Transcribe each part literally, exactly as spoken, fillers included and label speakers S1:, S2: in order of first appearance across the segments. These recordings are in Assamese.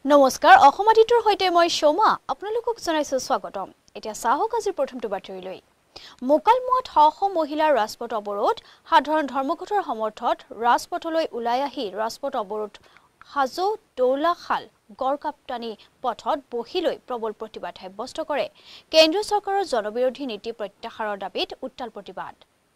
S1: নমস্কাৰ অসমাধিতৰ হৈতে মই শোমা আপোনালোকক জনাইছো স্বাগতম এতিয়া সাহক আজিৰ প্ৰথমটো বাতৰি লৈ মোকালমত শ মহিলাৰ ৰাজপথ অৱৰোধ সাধাৰণ ধৰ্মঘটৰ সমৰ্থত ৰাজপথলৈ ওলাই আহি ৰাজপথ অৱৰোধ হাজো দৌলাখাল গড়কাপ্তানি পথত বহিলৈ প্ৰবল প্ৰতিবাদ সাব্যস্ত কৰে কেন্দ্ৰীয় চৰকাৰৰ জনবিৰোধী নীতি প্ৰত্যাহাৰৰ দাবীত উত্তাল প্ৰতিবাদ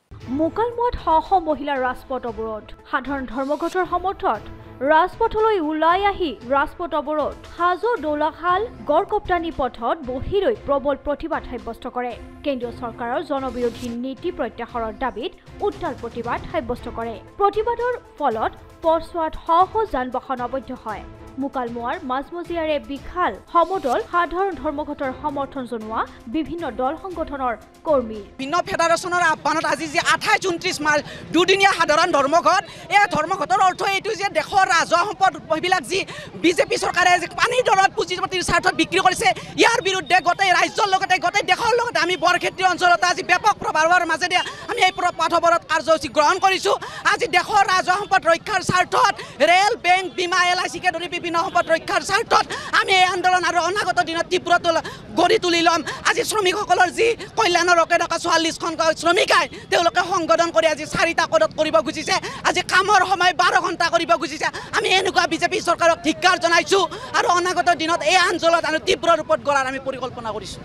S1: মোকালমত শ মহিলাৰ ৰাজপথ অৱৰোধ সাধাৰণ ধৰ্মঘটৰ সমৰ্থত ৰাজপথলৈ ওলাই আহি ৰাজপথ অৱৰোধ হাজো দৌলাখাল গড়কাপ্তানি পথত বহিলৈ প্ৰবল প্ৰতিবাদ সাব্যস্ত কৰে কেন্দ্ৰীয় চৰকাৰৰ জনবিৰোধী নীতি প্ৰত্যাহাৰৰ দাবীত উত্তাল প্ৰতিবাদ সাব্যস্ত কৰে প্ৰতিবাদৰ ফলত পথছোৱাত শ শ যান-বাহন আবদ্ধ হয় মুকালমুৱাৰ মাজমজিয়াৰে বিশাল সমদল সাধাৰণ ধৰ্মঘটৰ সমৰ্থন জনোৱা বিভিন্ন দল সংগঠনৰ কৰ্মী
S2: ভিন্ন ফেডাৰেশ্যনৰ আহ্বানত আজি যে আঠাইছ ঊনত্ৰিছ মাৰ্চ দুদিনীয়া সাধাৰণ ধৰ্মঘট এই ধৰ্মঘটৰ অৰ্থ এইটো যে দেশৰ ৰাজহ সম্পদ এইবিলাক যি বিজেপি চৰকাৰে যে পানীৰ দৰত পুঁজিপতিৰ স্বাৰ্থত বিক্ৰী কৰিছে ইয়াৰ বিৰুদ্ধে গোটেই ৰাজ্যৰ লগতে গোটেই দেশৰ লগতে আমি বৰক্ষেত্ৰী অঞ্চলত আজি ব্যাপক প্ৰভাৱৰ মাজেদি আমি এই পথ অৱৰোধ কাৰ্যসূচী গ্ৰহণ কৰিছোঁ আজি দেশৰ ৰাজহ সম্পদ ৰক্ষাৰ স্বাৰ্থত ৰেল বেংক বীমা এল আই চিকে ধৰি বিভিন্ন সম্পদ ৰক্ষাৰ স্বাৰ্থত আমি এই আন্দোলন আৰু অনাগত দিনত তীব্ৰতা গঢ়ি তুলি ল'ম আজি শ্ৰমিকসকলৰ যি কল্যাণৰ ৰকে থকা চৌৱাল্লিছখন শ্ৰমিকাই তেওঁলোকে সংগঠন কৰি আজি চাৰিটা পদত কৰিব খুজিছে আজি কামৰ সময় বাৰ ঘণ্টা কৰিব খুজিছে আমি এনেকুৱা বিজেপি চৰকাৰক ধিক্কাৰ জনাইছোঁ আৰু অনাগত দিনত এই আন্দোলন আৰু তীব্ৰ ৰূপত গঢ়াৰ আমি পৰিকল্পনা কৰিছোঁ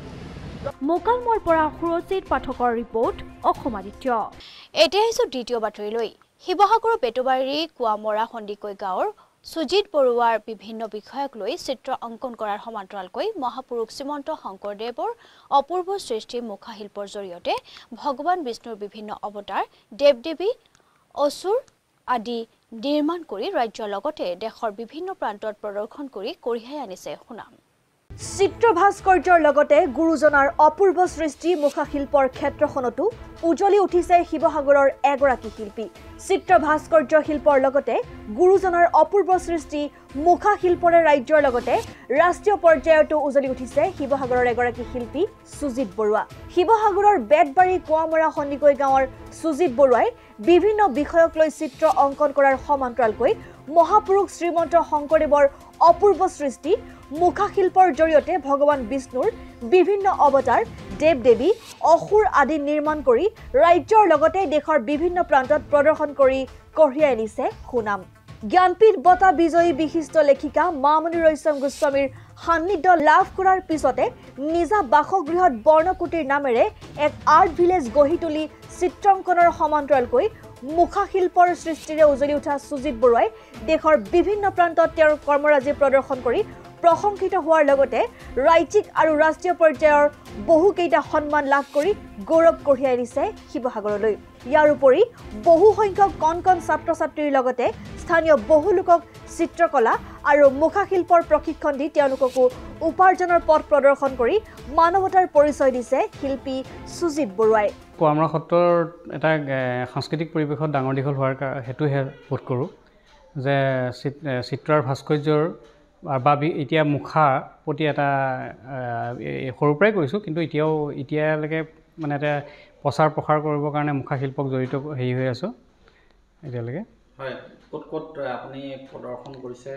S1: মোকালমৰ পৰা সুৰজিত পাঠকৰ ৰিপৰ্ট অসমাদিত্য এতিয়া আহিছো দ্বিতীয় বাতৰিলৈ শিৱসাগৰৰ পেটুবাৰী কুৱামৰা সন্দিকৈ গাঁৱৰ সুজিত বৰুৱাৰ বিভিন্ন বিষয়ক লৈ চিত্ৰ অংকন কৰাৰ সমান্তৰালকৈ মহাপুৰুষ শ্ৰীমন্ত শংকৰদেৱৰ অপূৰ্ব সৃষ্টি মুখাশিল্পৰ জৰিয়তে ভগৱান বিষ্ণুৰ বিভিন্ন অৱতাৰ দেৱ-দেৱী অসুৰ আদি নিৰ্মাণ কৰি ৰাজ্যৰ লগতে দেশৰ বিভিন্ন প্ৰান্তত প্ৰদৰ্শন কৰি কঢ়িয়াই আনিছে সুনাম চিত্ৰ ভাস্কৰ্যৰ লগতে গুৰুজনাৰ অপূৰ্ব সৃষ্টি মুখাশিল্পৰ ক্ষেত্ৰখনতো উজ্বলি উঠিছে শিৱসাগৰৰ এগৰাকী শিল্পী চিত্ৰ ভাস্কৰ্য শিল্পৰ লগতে গুৰুজনাৰ অপূৰ্ব সৃষ্টি মুখাশিল্পৰে ৰাজ্যৰ লগতে ৰাষ্ট্ৰীয় পৰ্যায়তো উজ্বলি উঠিছে শিৱসাগৰৰ এগৰাকী শিল্পী সুজিত বৰুৱা শিৱসাগৰৰ বেতবাৰী কুৱামৰা সন্দিকৈ গাঁৱৰ সুজিত বৰুৱাই বিভিন্ন বিষয়ক লৈ চিত্ৰ অংকন কৰাৰ সমান্তৰালকৈ মহাপুৰুষ শ্ৰীমন্ত শংকৰদেৱৰ অপূৰ্ব সৃষ্টি মুখাশিল্পৰ জৰিয়তে ভগৱান বিষ্ণুৰ বিভিন্ন অৱতাৰ দেৱ-দেৱী অসুৰ আদি নিৰ্মাণ কৰি ৰাজ্যৰ লগতে দেশৰ বিভিন্ন প্ৰান্তত প্ৰদৰ্শন কৰি কঢ়িয়াই আনিছে সুনাম জ্ঞানপীঠ বঁটা বিজয়ী বিশিষ্ট লেখিকা মামণি ৰয়ছম গোস্বামীৰ সান্নিধ্য লাভ কৰাৰ পিছতে নিজা বাসগৃহত বৰ্ণকুটিৰ নামেৰে এক আৰ্ট ভিলেজ গঢ়ি তুলি চিত্ৰাংকনৰ সমান্তৰালকৈ মুখাশিল্পৰ সৃষ্টিৰে উজ্বলি উঠা সুজিত বৰুৱাই দেশৰ বিভিন্ন প্ৰান্তত তেওঁৰ কৰ্মৰাজি প্ৰদৰ্শন কৰি প্ৰশংসিত হোৱাৰ লগতে ৰাজ্যিক আৰু ৰাষ্ট্ৰীয় পৰ্যায়ৰ বহুকেইটা সন্মান লাভ কৰি গৌৰৱ কঢ়িয়াই আনিছে শিৱসাগৰলৈ ইয়াৰ উপৰি বহু সংখ্যক কণ কণ ছাত্ৰ ছাত্ৰীৰ লগতে স্থানীয় বহু লোকক চিত্ৰকলা আৰু মুখাশিল্পৰ প্ৰশিক্ষণ দি তেওঁলোককো উপাৰ্জনৰ পথ প্ৰদৰ্শন কৰি মানৱতাৰ পৰিচয় দিছে শিল্পী সুজিত বৰুৱাই
S3: কুৱামৰা সত্ৰৰ এটা সাংস্কৃতিক পৰিৱেশত ডাঙৰ দীঘল হোৱাৰ হেতুহে বোধ কৰোঁ যে চিত্ৰৰ ভাস্কৰ্যৰ বা এতিয়া মুখা প্ৰতি এটা সৰুৰ পৰাই কৰিছোঁ কিন্তু এতিয়াও এতিয়ালৈকে মানে এটা প্ৰচাৰ প্ৰসাৰ কৰিবৰ কাৰণে মুখাশিল্পক জড়িত হেৰি হৈ আছোঁ এতিয়ালৈকে
S4: হয় ক'ত ক'ত আপুনি প্ৰদৰ্শন কৰিছে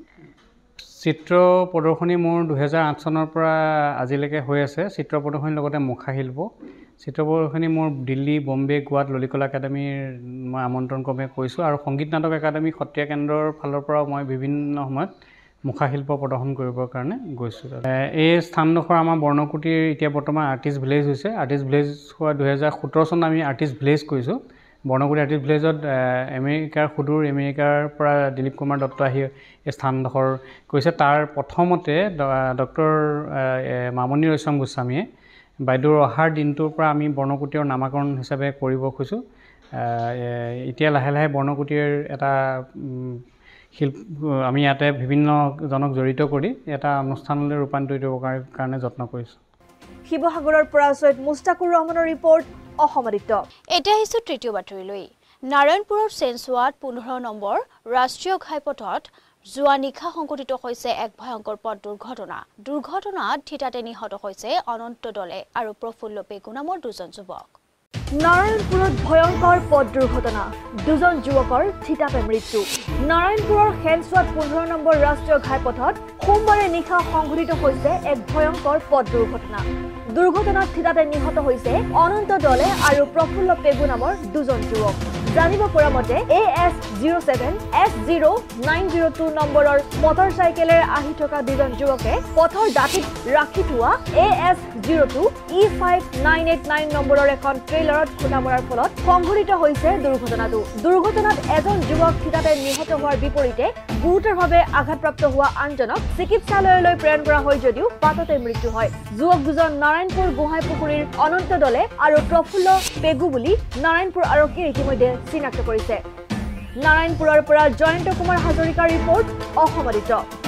S3: চিত্ৰ প্ৰদৰ্শনী মোৰ দুহেজাৰ আঠ চনৰ পৰা আজিলৈকে হৈ আছে চিত্ৰ প্ৰদৰ্শনীৰ লগতে মুখাশিল্প চিত্ৰ প্ৰদৰ্শনী মোৰ দিল্লী বম্বে গোৱাত ললিতকলা একাডেমীৰ মই আমন্ত্ৰণ ক্ৰমে কৰিছোঁ আৰু সংগীত নাটক একাডেমী সত্ৰীয়া কেন্দ্ৰৰ ফালৰ পৰাও মই বিভিন্ন সময়ত মুখাশিল্প প্ৰদৰ্শন কৰিবৰ কাৰণে গৈছোঁ এই স্থানডোখৰ আমাৰ বৰ্ণকুটিৰ এতিয়া বৰ্তমান আৰ্টিষ্ট ভিলেজ হৈছে আৰ্টিষ্ট ভিলেজ হোৱা দুহেজাৰ সোতৰ চনত আমি আৰ্টিষ্ট ভিলেজ কৰিছোঁ বৰ্ণকুটি আৰ্টিষ্ট ভিলেজত আমেৰিকাৰ সুদূৰ আমেৰিকাৰ পৰা দিলীপ কুমাৰ দত্ত আহি এই স্থানডোখৰ কৰিছে তাৰ প্ৰথমতে ডক্টৰ মামণি ৰয়ছম গোস্বামীয়ে বাইদেউৰ অহাৰ দিনটোৰ পৰা আমি বৰ্ণকুটিৰ নামাকৰণ হিচাপে কৰিব খোজোঁ এতিয়া লাহে লাহে বৰ্ণকুটিৰ এটা শিল্প আমি ইয়াতে বিভিন্ন জনক জড়িত কৰি এটা অনুষ্ঠানলৈ ৰূপান্তৰিত কৰাৰ কাৰণে যত্ন কৰিছোঁ
S1: শিৱসাগৰৰ পৰা সৈয়দ মুস্তাকুৰ ৰহমানৰ ৰিপৰ্ট অসমাদিত্য এতিয়া আহিছো তৃতীয় বাতৰিলৈ নাৰায়ণপুৰৰ চেনচুৱাত পোন্ধৰ নম্বৰ ৰাষ্ট্ৰীয় ঘাইপথত যোৱা নিশা সংঘটিত হৈছে এক ভয়ংকৰ পথ দুৰ্ঘটনা দুৰ্ঘটনাত থিতাতে নিহত হৈছে অনন্ত দলে আৰু প্ৰফুল্ল পেগু নামৰ দুজন যুৱক নাৰায়ণপুৰত ভয়ংকৰ পথ দুৰ্ঘটনা দুজন যুৱকৰ থিতাতে মৃত্যু নাৰায়ণপুৰৰ খেনচোৱাত পোন্ধৰ নম্বৰ ৰাষ্ট্ৰীয় ঘাইপথত সোমবাৰে নিশা সংঘটিত হৈছে এক ভয়ংকৰ পথ দুৰ্ঘটনা দুৰ্ঘটনাত থিতাতে নিহত হৈছে অনন্ত দলে আৰু প্ৰফুল্ল পেগু নামৰ দুজন যুৱক জানিব পৰা মতে A S zero' seven S zero' nine zero' two নম্বৰৰ মটৰচাইকেলেৰে আহি থকা দুজন যুৱকে পথৰ দাঁতিত ৰাখি থোৱা A S zero' two E five nine eight nine নম্বৰৰ এখন ট্ৰেইলাৰত খুন্দা মৰাৰ ফলত সংঘটিত হৈছে দুৰ্ঘটনাটো দুৰ্ঘটনাত এজন যুৱক থিতাতে নিহত হোৱাৰ বিপৰীতে গুৰুতৰভাৱে আঘাতপ্ৰাপ্ত হোৱা আনজনক চিকিৎসালয়লৈ প্ৰেৰণ কৰা হয় যদিও বাটতে মৃত্যু হয় যুৱক দুজন নাৰায়ণপুৰ গোহাঁইপুখুৰীৰ অনন্ত দলে আৰু প্ৰফুল্ল পেগু বুলি নাৰায়ণপুৰ আৰক্ষীয়ে ইতিমধ্যে চিনাক্ত কৰিছে নাৰায়ণপুৰৰ পৰা জয়ন্ত কুমাৰ হাজৰিকাৰ ৰিপৰ্ট অসমাদিত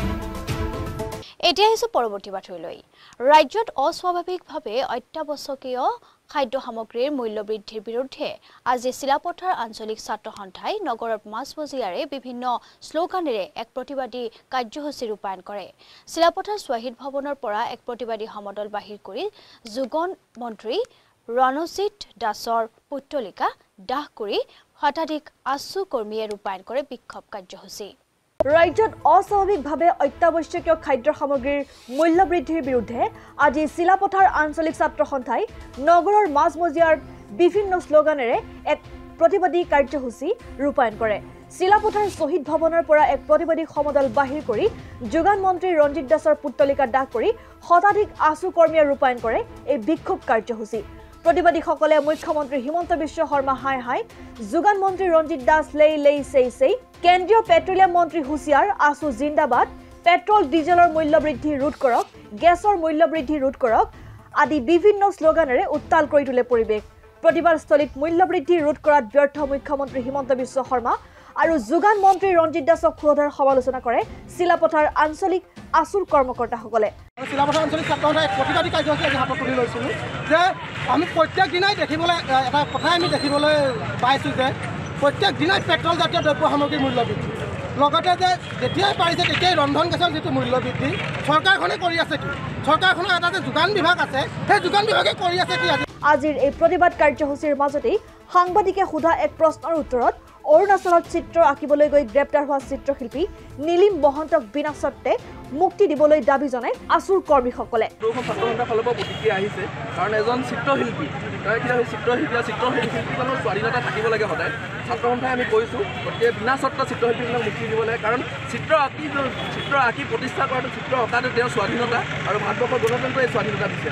S1: এতিয়া আহিছো পৰৱৰ্তী বাতৰিলৈ ৰাজ্যত অস্বাভাৱিকভাৱে অত্যাৱশ্যকীয় খাদ্য সামগ্ৰীৰ মূল্য বৃদ্ধিৰ বিৰুদ্ধে আজি চিলাপথাৰ আঞ্চলিক ছাত্ৰ সন্থাই নগৰৰ মাজমজিয়াৰে বিভিন্ন শ্লোগানেৰে এক প্ৰতিবাদী কাৰ্যসূচী ৰূপায়ণ কৰে চিলাপথাৰ শ্বহীদ ভৱনৰ পৰা এক প্ৰতিবাদী সমদল বাহিৰ কৰি যোগন মন্ত্ৰী ৰণজিৎ দাসৰ পুত্তলিকা দাহ কৰি শতাধিক আছু কৰ্মীয়ে ৰূপায়ণ কৰে বিক্ষোভ কাৰ্যসূচী ৰাজ্যত অস্বাভাৱিকভাৱে অত্যাৱশ্যকীয় খাদ্য সামগ্ৰীৰ মূল্য বৃদ্ধিৰ বিৰুদ্ধে আজি চিলাপথাৰ আঞ্চলিক ছাত্ৰ সন্থাই নগৰৰ মাজমজিয়াৰ বিভিন্ন শ্লোগানেৰে এক প্ৰতিবাদী কাৰ্যসূচী ৰূপায়ণ কৰে চিলাপথাৰ শ্বহীদ ভৱনৰ পৰা এক প্ৰতিবাদী সমদল বাহিৰ কৰি যোগান মন্ত্ৰী ৰঞ্জিত দাসৰ পুত্তলিকা দাহ কৰি শতাধিক আছু কৰ্মীয়ে ৰূপায়ণ কৰে এই বিক্ষোভ কাৰ্যসূচী প্ৰতিবাদীসকলে মুখ্যমন্ত্ৰী হিমন্ত বিশ্ব শৰ্মা হাই হাই যোগান মন্ত্ৰী ৰঞ্জিত দাস লেই লেই সেই সেই কেন্দ্ৰীয় পেট্ৰলিয়াম মন্ত্ৰী হুছিয়াৰ আছু জিন্দাবাদ পেট্ৰল ডিজেলৰ মূল্য বৃদ্ধি ৰোধ কৰক গেছৰ মূল্য বৃদ্ধি ৰোধ কৰক আদি বিভিন্ন শ্লোগানেৰে উত্তাল কৰি তোলে পৰিৱেশ প্ৰতিবাদস্থলীত মূল্য বৃদ্ধি ৰোধ কৰাত ব্যৰ্থ মুখ্যমন্ত্ৰী হিমন্ত বিশ্ব শৰ্মা আৰু যোগান মন্ত্ৰী ৰঞ্জিত দাসক ক্ষোধাৰ সমালোচনা কৰে চিলাপথাৰ আঞ্চলিক আছুৰ কৰ্মকৰ্তাসকলে
S5: চিলাপথাৰ আঞ্চলিক ছাত্ৰ সন্থাই প্ৰতিবাদী কাৰ্যসূচী আজি হাতত তুলি লৈছিলোঁ যে আমি প্ৰত্যেক দিনাই দেখিবলৈ এটা কথাই আমি দেখিবলৈ পাইছোঁ যে প্ৰত্যেক দিনাই পেট্ৰল জাতীয় দ্ৰব্য সামগ্ৰীৰ মূল্য বৃদ্ধি লগতে যে যেতিয়াই পাৰিছে তেতিয়াই ৰন্ধন গেছৰ যিটো মূল্য বৃদ্ধি চৰকাৰখনে কৰি আছে কি চৰকাৰখনৰ এটা যে যোগান বিভাগ আছে সেই যোগান বিভাগে কৰি আছে কি আজি
S1: আজিৰ এই প্ৰতিবাদ কাৰ্যসূচীৰ মাজতেই সাংবাদিকে সোধা এক প্ৰশ্নৰ উত্তৰত অৰুণাচলত চিত্ৰ আঁকিবলৈ গৈ গ্ৰেপ্তাৰ হোৱা চিত্ৰশিল্পী নীলিম মহন্তক বিনা চৰ্তে মুক্তি দিবলৈ দাবী জনাই আছুৰ কৰ্মীসকলে
S6: প্ৰতিক্ৰিয়া আহিছে কাৰণ এজন চিত্ৰশিল্পী চিত্ৰশিল্পী চিত্ৰশিল্পীজনৰ স্বাধীনতা থাকিব লাগে সদায় ছাত্ৰ সন্থাই আমি কৈছোঁ গতিকে বিনা চৰ্ত চিত্ৰশিল্পীজনক মুক্তি দিব লাগে কাৰণ চিত্ৰ আঁকি চিত্ৰ আঁকি প্ৰতিষ্ঠা কৰাটো চিত্ৰ অঁকাটো তেওঁৰ স্বাধীনতা আৰু ভাৰতবৰ্ষৰ গণতন্ত্ৰই স্বাধীনতা দিছে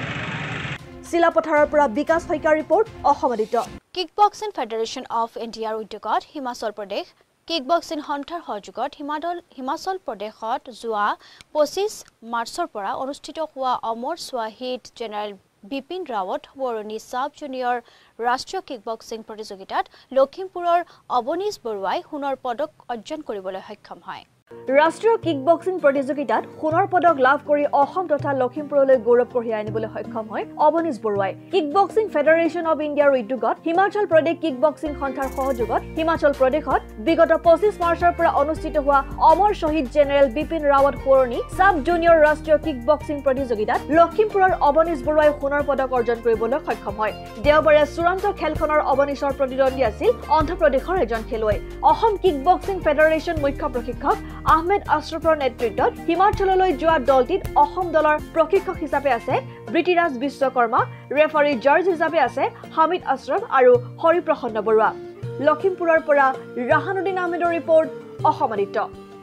S1: চিলাপথাৰৰ পৰা বিকাশ শইকীয়াৰ ৰিপৰ্ট অসমাদিত
S7: কিকবক্সিং ফেডাৰেশ্যন অফ ইণ্ডিয়াৰ উদ্যোগত হিমাচল প্ৰদেশ কিকবক্সিং সন্থাৰ সহযোগত হিমাদল হিমাচল প্ৰদেশত যোৱা পঁচিছ মাৰ্চৰ পৰা অনুষ্ঠিত হোৱা অমৰ শ্বহীদ জেনেৰেল বিপিন ৰাৱত বৰণী সাব জুনিয়ৰ ৰাষ্ট্ৰীয় কিকবক্সিং প্ৰতিযোগিতাত লখিমপুৰৰ অৱনীশ বৰুৱাই সোণৰ পদক অৰ্জন কৰিবলৈ সক্ষম হয়
S1: ৰাষ্ট্ৰীয় কিকবক্সিং প্ৰতিযোগিতাত সোণৰ পদক লাভ কৰি অসম তথা লখিমপুৰলৈ গৌৰৱ কঢ়িয়াই আনিবলৈ সক্ষম হয় অৱনীশ বৰুৱাই কিকবক্সিং ফেডাৰেশ্যন অৱ ইণ্ডিয়াৰ উদ্যোগত হিমাচল প্ৰদেশ কিকবক্সিং সন্থাৰ সহযোগত হিমাচল প্ৰদেশত বিগত পঁচিছ মাৰ্চৰ পৰা অনুষ্ঠিত হোৱা অমৰ শ্বহীদ জেনেৰেল বিপিন ৰাৱত বৰণী সাব জুনিয়ৰ ৰাষ্ট্ৰীয় কিকবক্সিং প্ৰতিযোগিতাত লখিমপুৰৰ অৱনীশ বৰুৱাই সোণৰ পদক অৰ্জন কৰিবলৈ সক্ষম হয় দেওবাৰে চূড়ান্ত খেলখনৰ অৱনীশৰ প্ৰতিদ্বন্দ্বী আছিল অন্ধ্ৰপ্ৰদেশৰ এজন খেলুৱৈ অসম কিকবক্সিং ফেডাৰেশ্যন মুখ্য প্ৰশিক্ষক আহমেদ আশ্ৰফৰ নেতৃত্বত হিমাচললৈ যোৱা দলটিত অসম দলৰ প্ৰশিক্ষক হিচাপে আছে ব্ৰিটিৰাজ বিশ্বকৰ্মা ৰেফাৰী জৰ্জ হিচাপে আছে হামিদ আশ্ৰফ আৰু হৰিপ্ৰসন্ন বৰুৱা লখিমপুৰৰ পৰা ৰাহানুদ্দিন আহমেদৰ ৰিপৰ্ট অসমাদিত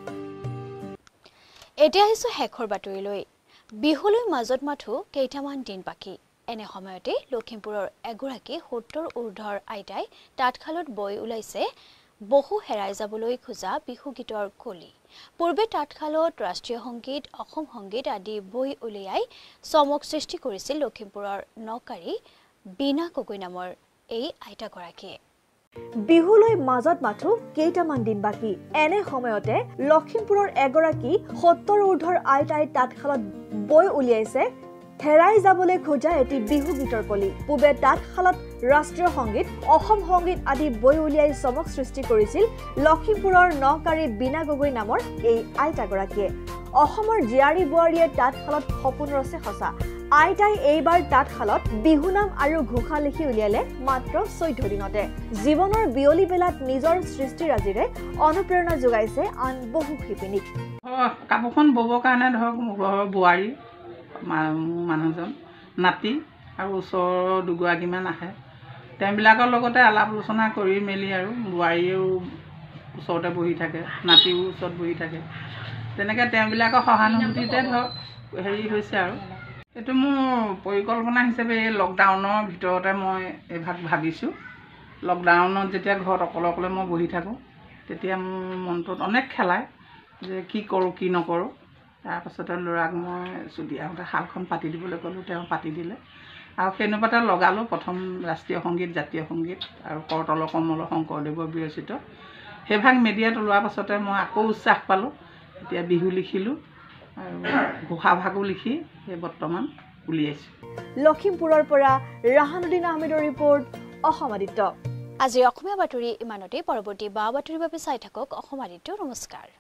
S7: এতিয়া আহিছো শেষৰ বাতৰিলৈ বিহুলৈ মাজত মাথো কেইটামান দিন বাকী এনে সময়তে লখিমপুৰৰ এগৰাকী সত্তৰ ঊৰ্ধৰ আইতাই তাঁতশালত বৈ ওলাইছে বহু হেৰাই যাবলৈ খোজা বিহু গীতৰ কলি পূৰ্বে তাঁতশালত ৰাষ্ট্ৰীয় সংগীত অসম সংগীত আদি বৈ উলিয়াই চমক সৃষ্টি কৰিছিল লখিমপুৰৰ নকাৰী বিনা গগৈ নামৰ এই আইতাগৰাকীয়ে
S1: বিহুলৈ মাজত মাথো কেইটামান দিন বাকী এনে সময়তে লখিমপুৰৰ এগৰাকী সত্তৰ ঊৰ্ধৰ আইতাই তাঁতশালত বৈ উলিয়াইছে হেৰাই যাবলৈ খোজা এটি বিহু গীতৰ কলি পূবে তাঁতশালত ৰাষ্ট্ৰীয় সংগীত অসম সংগীত আদি বৈ উলিয়াই চমক সৃষ্টি কৰিছিল লখিমপুৰৰ নকাৰী বিনা গগৈ নামৰ এই আইতাগৰাকীয়ে অসমৰ জীয়াৰী বোৱাৰীয়ে তাঁতশালত সপোন ৰচে সঁচা
S8: আইতাই এইবাৰ তাঁতশালত বিহুনাম আৰু ঘোষা লিখি উলিয়ালে মাত্ৰ চৈধ্য দিনতে জীৱনৰ বিয়লি বেলাত নিজৰ সৃষ্টিৰাজিৰে অনুপ্ৰেৰণা যোগাইছে আন বহু শিপিনীক
S9: কাপোৰখন ববৰ কাৰণে ধৰক ঘৰৰ বোৱাৰী মানুহজন নাতি আৰু ওচৰৰ দুগৰাকীমান আহে তেওঁবিলাকৰ লগতে আলাপ আলোচনা কৰি মেলি আৰু বোৱাৰীয়েও ওচৰতে বহি থাকে নাতিও ওচৰত বহি থাকে তেনেকৈ তেওঁবিলাকৰ সহানুভূতিতে ধৰক হেৰি হৈছে আৰু এইটো মোৰ পৰিকল্পনা হিচাপে এই লকডাউনৰ ভিতৰতে মই এইভাগ ভাবিছোঁ লকডাউনত যেতিয়া ঘৰত অকলে অকলে মই বহি থাকোঁ তেতিয়া মোৰ মনটোত অনেক খেলায় যে কি কৰোঁ কি নকৰোঁ তাৰপাছতে ল'ৰাক মই চুটি আহোঁতে শালখন পাতি দিবলৈ ক'লোঁ তেওঁ পাতি দিলে আৰু সেইনুপাতে লগালোঁ প্ৰথম ৰাষ্ট্ৰীয় সংগীত জাতীয় সংগীত আৰু কৰতল কমল শংকৰদেৱৰ বিৰচিত সেইভাগ মিডিয়াত ওলোৱাৰ পাছতে মই আকৌ উৎসাহ পালোঁ এতিয়া বিহু লিখিলোঁ আৰু ঘোষা ভাগো লিখি সেই বৰ্তমান উলিয়াইছোঁ
S8: লখিমপুৰৰ পৰা ৰাহানুদ্দিন আহমেদৰ ৰিপৰ্ট অসম আদিত্য
S1: আজিৰ অসমীয়া বাতৰি ইমানতে পৰৱৰ্তী বা বাতৰিৰ বাবে চাই থাকক অসম আদিত্য নমস্কাৰ